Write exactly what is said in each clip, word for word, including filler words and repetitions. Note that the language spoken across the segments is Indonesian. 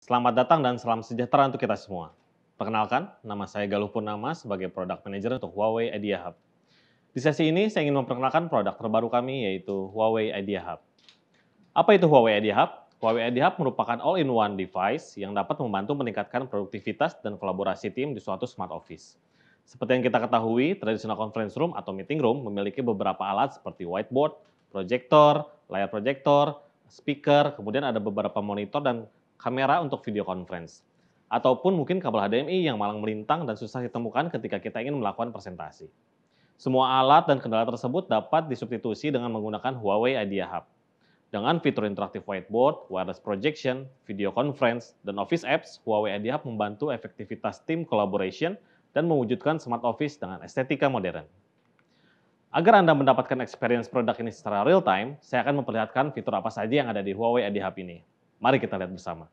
Selamat datang dan salam sejahtera untuk kita semua. Perkenalkan, nama saya Galuh Purnama sebagai Product Manager untuk Huawei Idea Hub. Di sesi ini, saya ingin memperkenalkan produk terbaru kami, yaitu Huawei Idea Hub. Apa itu Huawei Idea Hub? Huawei Idea Hub merupakan all-in-one device yang dapat membantu meningkatkan produktivitas dan kolaborasi tim di suatu smart office. Seperti yang kita ketahui, traditional conference room atau meeting room memiliki beberapa alat seperti whiteboard, proyektor, layar proyektor, speaker, kemudian ada beberapa monitor dan kamera untuk video conference. Ataupun mungkin kabel H D M I yang malang melintang dan susah ditemukan ketika kita ingin melakukan presentasi. Semua alat dan kendala tersebut dapat disubstitusi dengan menggunakan Huawei Idea Hub. Dengan fitur interaktif whiteboard, wireless projection, video conference, dan office apps, Huawei Idea Hub membantu efektivitas tim collaboration dan mewujudkan smart office dengan estetika modern. Agar Anda mendapatkan experience produk ini secara real time, saya akan memperlihatkan fitur apa saja yang ada di Huawei Idea Hub ini. Mari kita lihat bersama.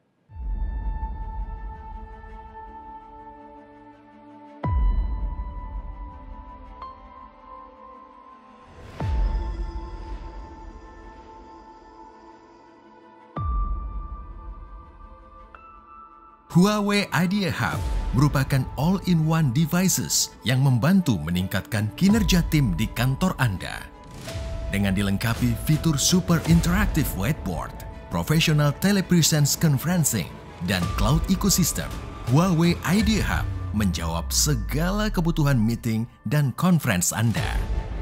Huawei Idea Hub merupakan all-in-one devices yang membantu meningkatkan kinerja tim di kantor Anda. Dengan dilengkapi fitur super interactive whiteboard, professional telepresence conferencing, dan cloud ecosystem, Huawei Idea Hub menjawab segala kebutuhan meeting dan conference Anda.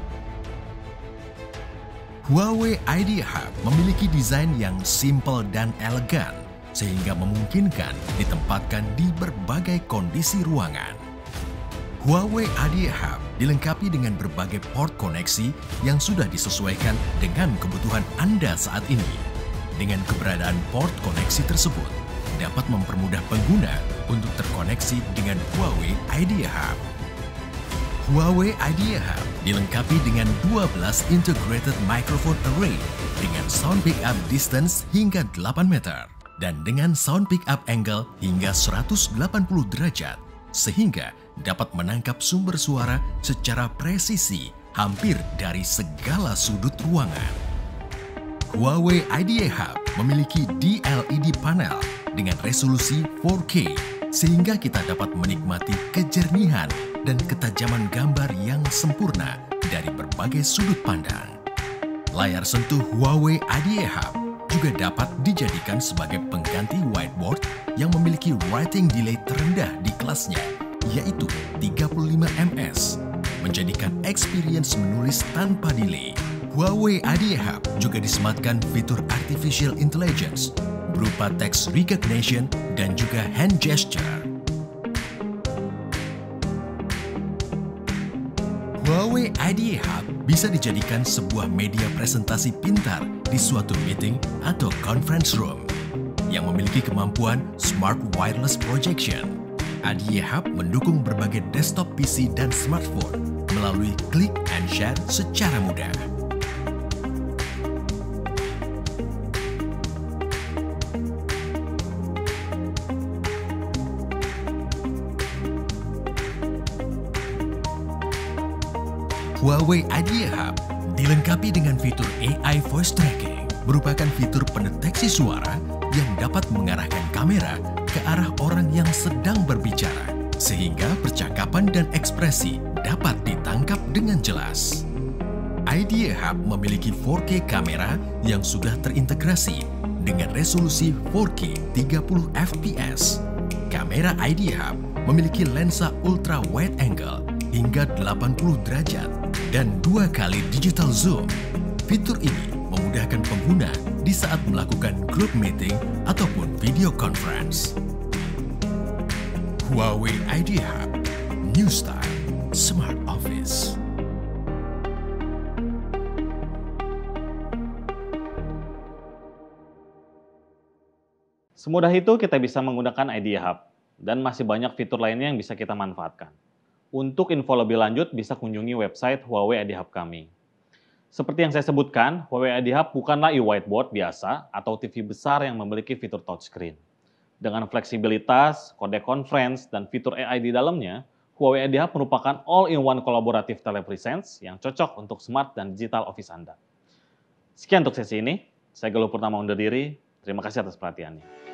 Huawei Idea Hub memiliki desain yang simple dan elegan, sehingga memungkinkan ditempatkan di berbagai kondisi ruangan. Huawei Idea Hub dilengkapi dengan berbagai port koneksi yang sudah disesuaikan dengan kebutuhan Anda saat ini. Dengan keberadaan port koneksi tersebut, dapat mempermudah pengguna untuk terkoneksi dengan Huawei Idea Hub. Huawei Idea Hub dilengkapi dengan dua belas integrated microphone array dengan sound pickup distance hingga delapan meter. Dan dengan sound pickup angle hingga seratus delapan puluh derajat, sehingga dapat menangkap sumber suara secara presisi hampir dari segala sudut ruangan. Huawei Idea Hub memiliki D L E D panel dengan resolusi empat K, sehingga kita dapat menikmati kejernihan dan ketajaman gambar yang sempurna dari berbagai sudut pandang. Layar sentuh Huawei Idea Hub juga dapat dijadikan sebagai pengganti whiteboard yang memiliki writing delay terendah di kelasnya, yaitu tiga puluh lima ms, menjadikan experience menulis tanpa delay. Huawei Idea Hub juga disematkan fitur artificial intelligence berupa text recognition dan juga hand gesture. Huawei Idea Hub bisa dijadikan sebuah media presentasi pintar di suatu meeting atau conference room yang memiliki kemampuan smart wireless projection. Idea Hub mendukung berbagai desktop P C dan smartphone melalui click and share secara mudah. Huawei Idea Hub dilengkapi dengan fitur A I voice tracking, merupakan fitur pendeteksi suara yang dapat mengarahkan kamera ke arah orang yang sedang berbicara, sehingga percakapan dan ekspresi dapat ditangkap dengan jelas. Idea Hub memiliki empat K kamera yang sudah terintegrasi dengan resolusi empat K tiga puluh F P S. Kamera Idea Hub memiliki lensa ultra wide angle hingga delapan puluh derajat dan dua kali digital zoom. Fitur ini memudahkan pengguna di saat melakukan group meeting ataupun video conference. Huawei Idea Hub, New Style, Smart Office. Semudah itu kita bisa menggunakan Idea Hub, dan masih banyak fitur lainnya yang bisa kita manfaatkan. Untuk info lebih lanjut, bisa kunjungi website Huawei Idea Hub kami. Seperti yang saya sebutkan, Huawei Idea Hub bukanlah e-whiteboard biasa atau T V besar yang memiliki fitur touchscreen. Dengan fleksibilitas, kode conference, dan fitur A I di dalamnya, Huawei Idea Hub merupakan all-in-one kolaboratif telepresence yang cocok untuk smart dan digital office Anda. Sekian untuk sesi ini, saya Galuh Purnama undur diri, terima kasih atas perhatiannya.